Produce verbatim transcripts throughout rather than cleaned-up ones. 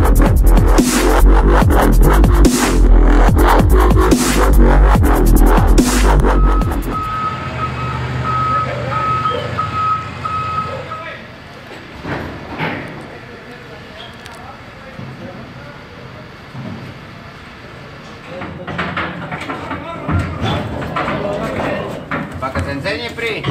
Para que se enseñe, Pri.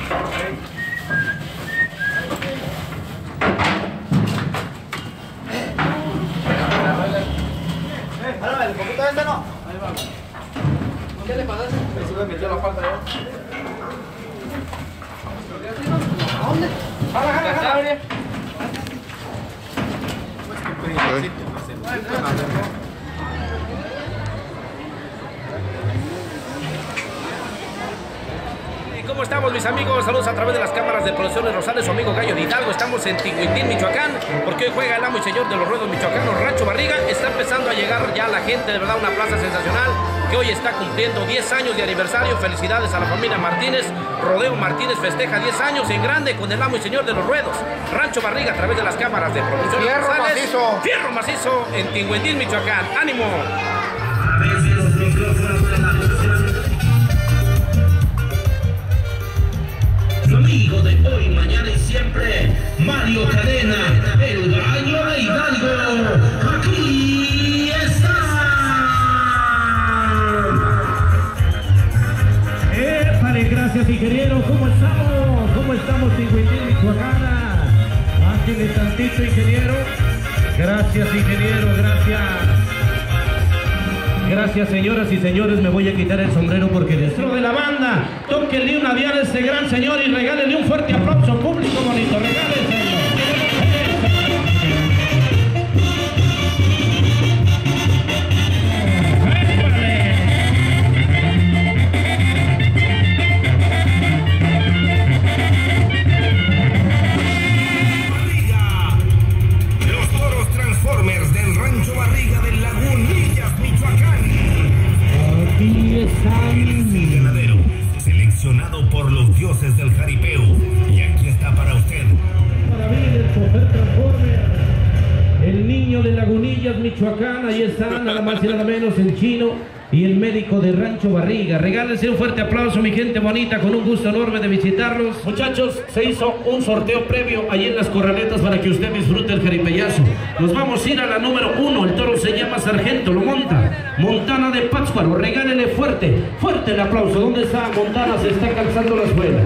Álvaro, ¿el poquito de este no? Ahí va. ¿Qué le pasa? Ahí se me metió la falta ya. ¿A dónde? ¡Jala, jala, jala! Pues que Pri, sí, ¿Cómo estamos, mis amigos? Saludos a través de las cámaras de Producciones Rosales, su amigo Gallo de Hidalgo. Estamos en Tinguindín, Michoacán, porque hoy juega el amo y señor de los ruedos michoacanos, Rancho Barriga. Está empezando a llegar ya la gente, de verdad, una plaza sensacional que hoy está cumpliendo diez años de aniversario. Felicidades a la familia Martínez. Rodeo Martínez festeja diez años en grande con el amo y señor de los ruedos, Rancho Barriga, a través de las cámaras de Producciones Fierro Rosales. macizo. Fierro macizo en Tinguindín, Michoacán. ¡Ánimo! A veces los micrófonos de la producción. Su amigo de hoy, mañana y siempre, Mario Cadena, el Gallo de Hidalgo. Aquí está. ¡Épale! Gracias, ingeniero. ¿Cómo estamos? ¿Cómo estamos, Tinguindín, Michoacana? Bájale tantito, ingeniero. Gracias, ingeniero. Gracias. Gracias, señoras y señores, me voy a quitar el sombrero porque dentro de la banda, tóquenle una diana a este gran señor y regálenle un fuerte aplauso público bonito, regálense. Los toros Transformers del Rancho Barriga del Lagunillas, Michoacán. Aquí están. El ganadero, seleccionado por los dioses del jaripeo. Y aquí está para usted. Para mí, el chofer Transformer, el niño de Lagunillas, Michoacán. Ahí están, nada más y nada menos, el chino y el médico de Rancho Barriga. Regálense un fuerte aplauso, mi gente bonita, con un gusto enorme de visitarlos. Muchachos, se hizo un sorteo previo ahí en las corraletas para que usted disfrute el jaripeyazo. Nos vamos a ir a la número uno, el toro se llama Sargento, lo monta Montana de Pátzcuaro. Regálenle fuerte, fuerte el aplauso. ¿Dónde está Montana? Se está calzando la escuela.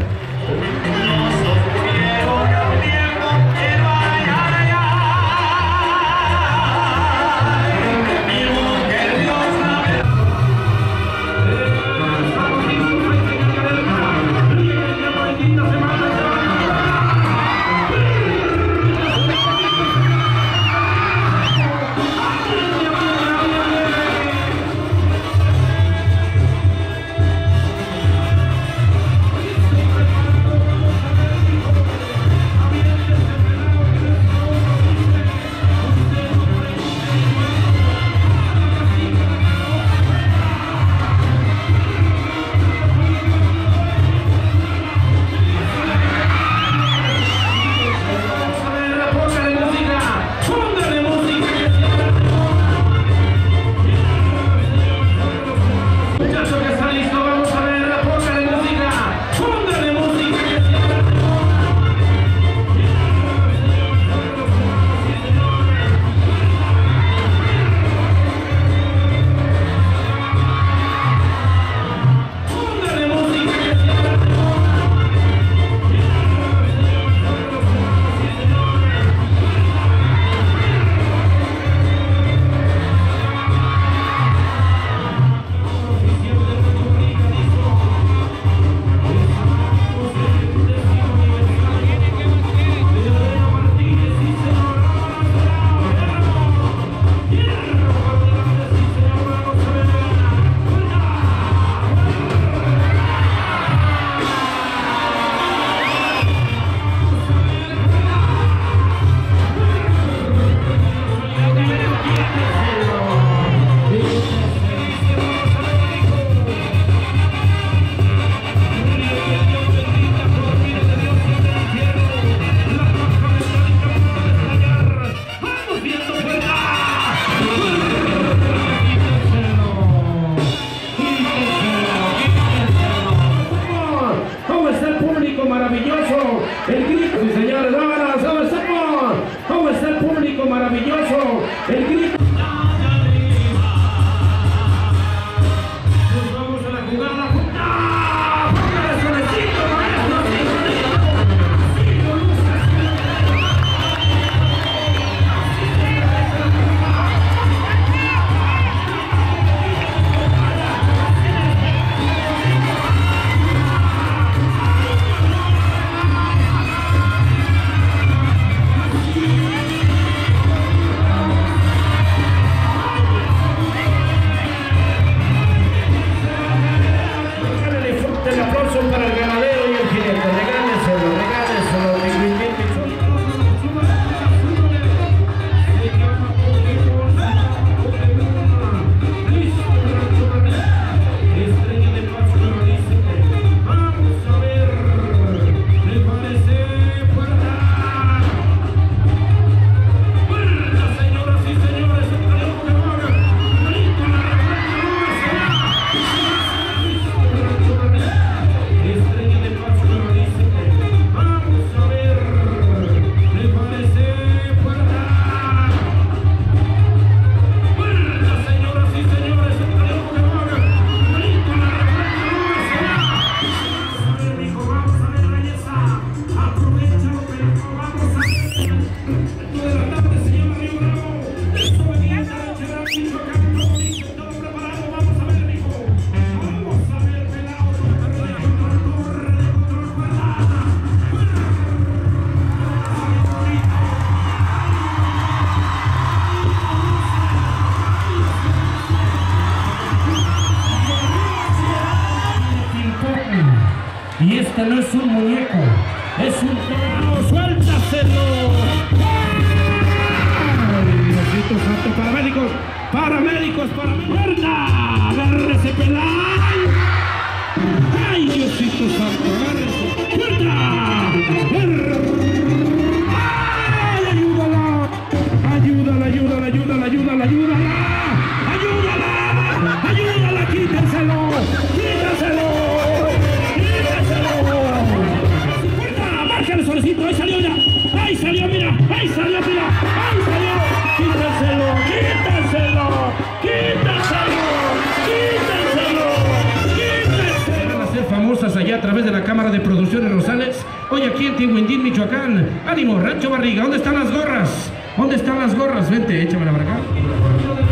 Este no es un muñeco, es un perro. ¡Suéltaselo! ¡Ay, Diosito santo! ¡Paramédicos! ¡Paramédicos! ¡Paramédicos! ¡Agárrese, pelay! ¡Ay, Diosito santo! ¡Agárrese! ¡Fuerza! ¡Ay, ayúdala! ¡Ayúdala, ayúdala, ayúdala, ayúdala, ayúdala! ¡Ayúdala! ¡Ayúdala! ¡Quítenselo! ¡Quítenselo! ¡Quítenselo! ¡Fuerza! ¡Márcale, solecito! ¡Ahí salió ya! ¡Ahí salió, mira! ¡Ahí salió, mira! ¡Ahí salió! ¡Quítenselo! ¡Quítenselo! ¡Quítenselo! ¡Quítenselo! ¡Quítenselo! Van a ser famosas allá a través de la Cámara de Producciones Rosales. Hoy aquí en Tinguindín, Michoacán. ¡Ánimo, Rancho Barriga! ¿Dónde están las gorras? ¿Dónde están las gorras? Vente, échamela para acá.